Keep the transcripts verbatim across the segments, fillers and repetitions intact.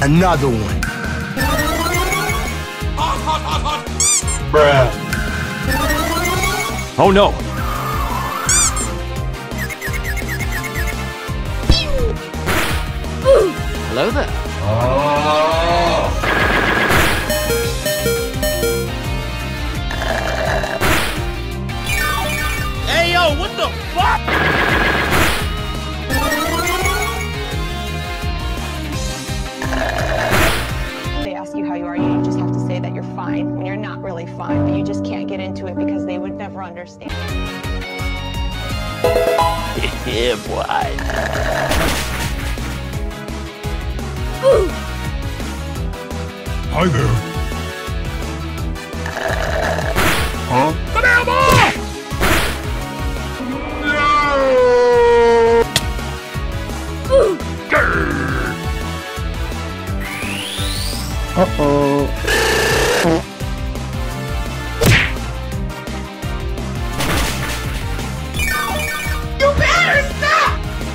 Another one. Hot, hot, hot, hot. Bruh. Oh no! Hello there. Oh. Hey yo, what the fuck? They ask you how you are, you just have to say that you're fine when you're not really fine, but you just can't get into it because they would never understand. Yeah, boy. Hi there. Huh? Uh-oh. You better stop!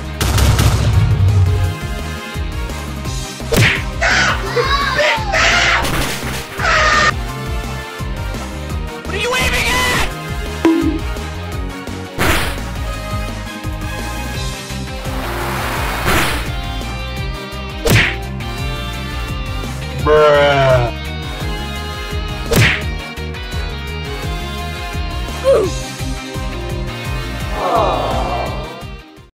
Stop! Stop! What are you aiming at? Bruh.